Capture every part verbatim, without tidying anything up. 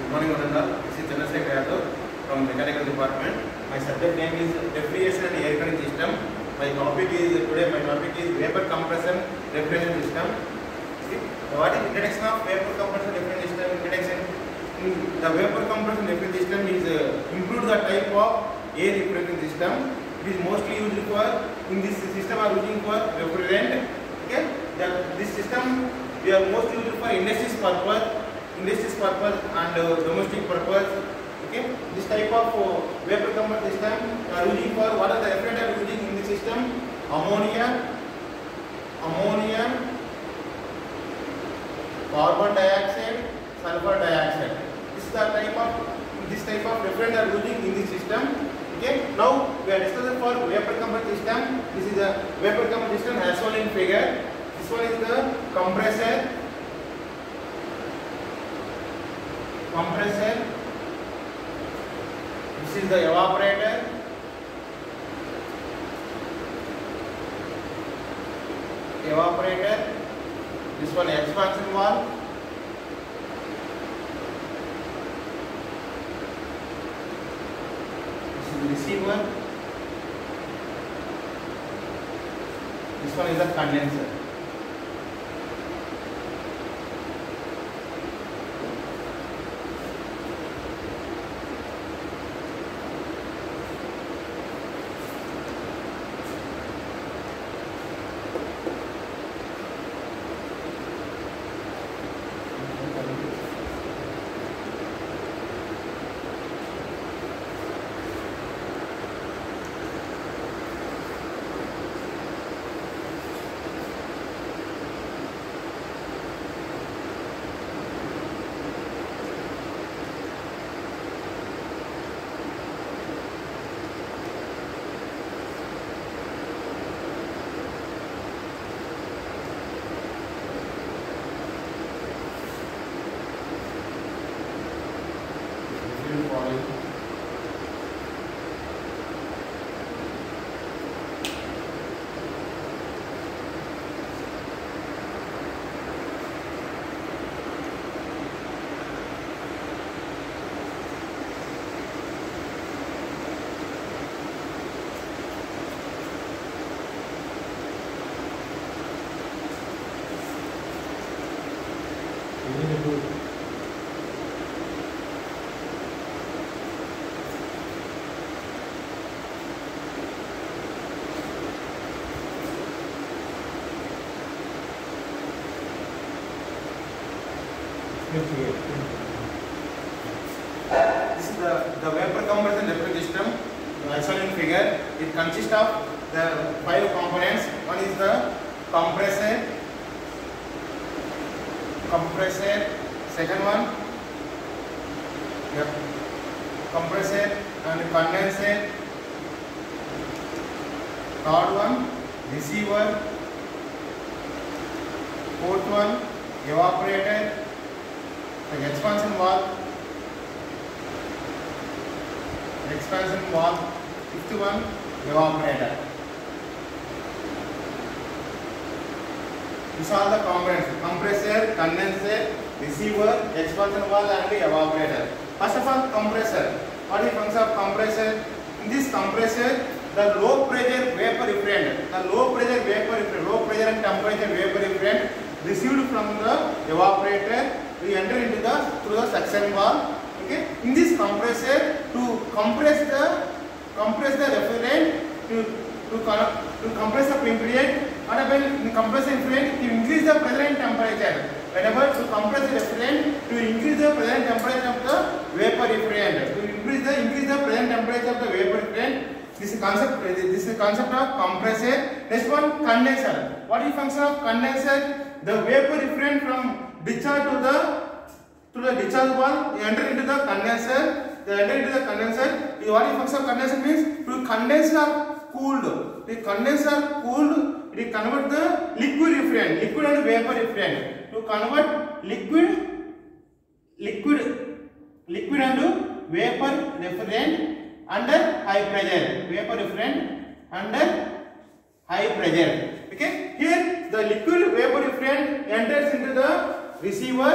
Good morning, Ananda. This is Chandrasekhar Yadav from Mechanical Department. My subject name is Refrigeration and Air Conditioning System. My topic is today. My topic is Vapor Compression Refrigeration System. See, what is introduction of Vapor Compression Refrigeration System? Introduction. The Vapor Compression Refrigeration System is uh, include the type of air refrigeration system. It is mostly used for in this system are using for refrigerant. Okay, that this system we are mostly used for industries purpose. Industries purpose and uh, domestic purpose. Okay, this type of uh, vapor compression system are using for what are the refrigerant are using in the system? Ammonia, ammonia, carbon dioxide, sulfur dioxide. This is the type of this type of refrigerant are using in the system. Okay, now we are discussing for vapor compression system. This is a vapor compression system as shown in figure. This one is the compressor. Compressor. This is the evaporator. Evaporator. This one expansion valve. This is the receiver. This one is the condenser. This is the, the vapor compression refrigeration system as shown in figure. It consists of the five components. One is the compressor, compressor. Second one, yep, compressor and condenser. Third one, receiver. Fourth one, evaporator. The expansion valve, expansion valve. Fifth one, evaporator. These are the components: compressor, condenser, receiver, expansion valve, and evaporator. First of all, compressor. What is the function of compressor? In this compressor, the low pressure vapor refrigerant, the low pressure vapor refrigerant, low pressure and temperature vapor refrigerant received from the evaporator, we enter into the through the suction valve. Okay, in this compressor, to compress the compress the refrigerant to to, to compress the refrigerant, what happens in compressor refrigerant to increase the pressure and temperature. Whenever to compress the refrigerant to increase the pressure and temperature of the vapor refrigerant, to increase the increase the pressure and temperature of the vapor refrigerant. This is concept. This is concept of compressor. Next one, condenser. What is the function of condenser? The vapor refrigerant from discharge to the to the discharge valve, you enter into the condenser. They enter into the condenser. What is the function of condenser means? To condense or cooled. The condenser cooled, it convert the liquid refrigerant, liquid and vapor refrigerant. To convert liquid, liquid, liquid and vapor refrigerant under high pressure. Vapor refrigerant under high pressure. Okay. Here the liquid vapor refrigerant enters into the receiver.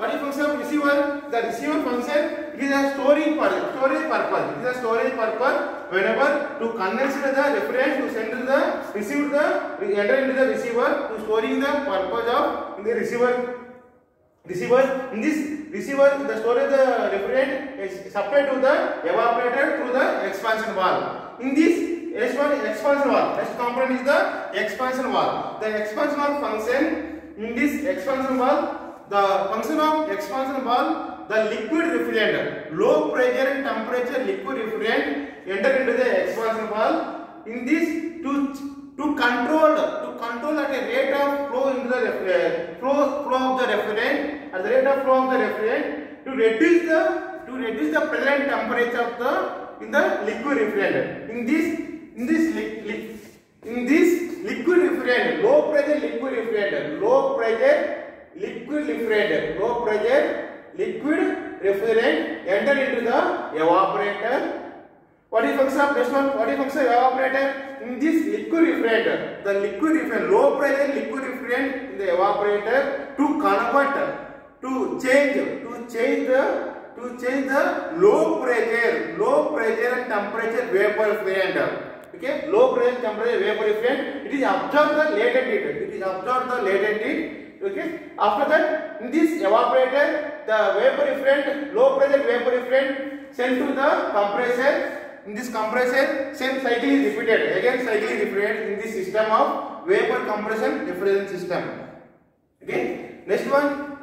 what is function of receiver? The receiver function, it is a storage purpose. Storage purpose. It is a storage purpose. Whenever to condense the reference, to send to the receive the enter into the receiver, to storing the purpose of in the receiver. Receiver in this receiver, the storage the referent is supplied to the evaporator through the expansion valve. In this S one expansion valve, next component is the expansion valve. The expansion valve function, in this expansion valve, the function of expansion valve, the liquid refrigerant, low pressure and temperature liquid refrigerant enter into the expansion valve. In this, to to control to control at a rate of flow into the refrigerant, flow flow of the refrigerant at the rate of flow of the refrigerant, to reduce the to reduce the present temperature of the in the liquid refrigerant. In this in this li, li, in this liquid refrigerant, low pressure liquid refrigerant, low pressure liquid refrigerant, low pressure liquid refrigerant enter into the evaporator. What is function of this one? What is function of evaporator? In this liquid refrigerant, the liquid refrigerant, low pressure liquid refrigerant in the evaporator to convert, to change, to change the, to change the low pressure, low pressure and temperature vapor refrigerant. Okay, low pressure temperature vapor refrigerant. It is absorbed the latent heat. It is absorbed the latent heat. Okay. After that, in this evaporator, the vapor refrigerant, low pressure vapor refrigerant sent to the compressor. In this compressor, same cycle is repeated. Again, cycle is repeated in this system of vapor compression refrigerant system. Okay. Next one.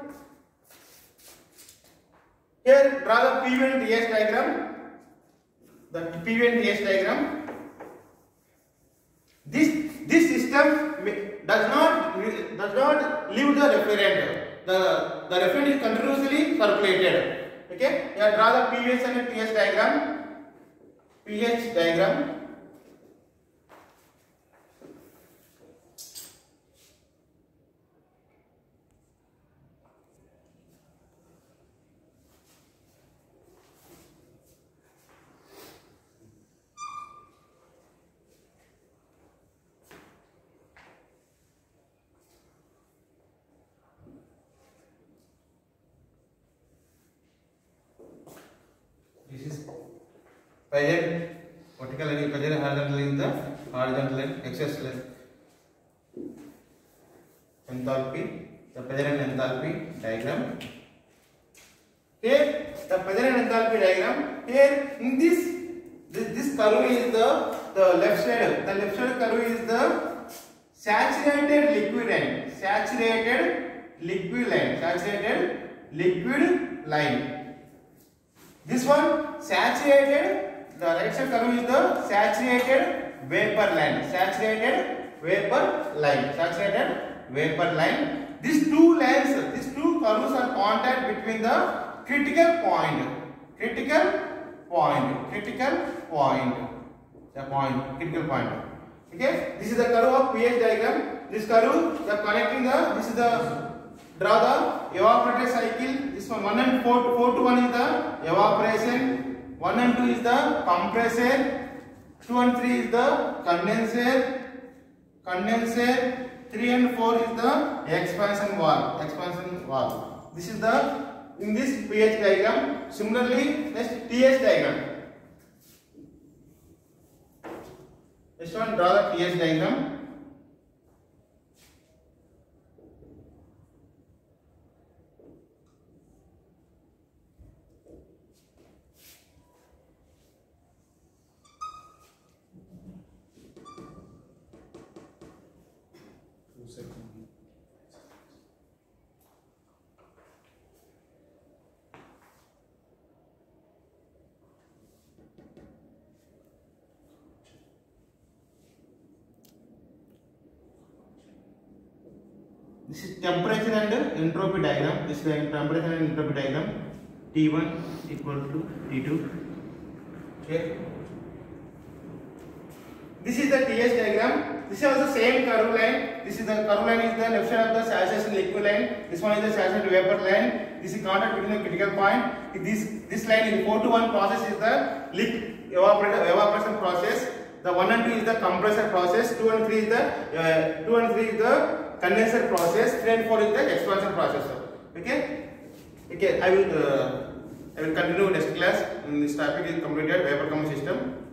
Here, draw the P V and T S diagram. The P V and T S diagram. This this system does not does not leave the refrigerant. The the refrigerant is continuously circulated. Okay. Here, draw the P V S and T S diagram. pH diagram. This is pressure, vertical line, pressure horizontal line, the horizontal line, excess line, enthalpy, the pressure and enthalpy diagram. Here, the pressure and enthalpy diagram. Here, in this, this, this curve is the the left side. The left side curve is the saturated liquid line, saturated liquid line, saturated liquid line. This one saturated, the right side curve is the saturated vapor line, saturated vapor line, saturated vapor line. These two lines, these two curves are contact between the critical point, critical point, critical point, the point, critical point. Okay, this is the curve of pH diagram. This curve, the connecting the, this is the, draw the evaporator cycle. This one, one and four, four to one is the evaporation, one and two is the compressor, two and three is the condenser, condenser, three and four is the expansion valve, expansion valve. This is the, in this pH diagram. Similarly, next T S diagram. Next one, draw the T S diagram. This is temperature and entropy diagram. This is the temperature and entropy diagram. T one equal to T two. Okay. This is the T S diagram. This is also same curve line. This is the curve line is the left side of the saturation liquid line. This one is the saturation vapor line. This is contact between the critical point. This this line is four to one process is the liquid evaporator evaporation process. The one and two is the compressor process. Two and three is the uh, two and three is the condenser process. Three and four is the expansion process. Okay. Okay, I will uh, I will continue next class. This topic is completed. Vapor compression system.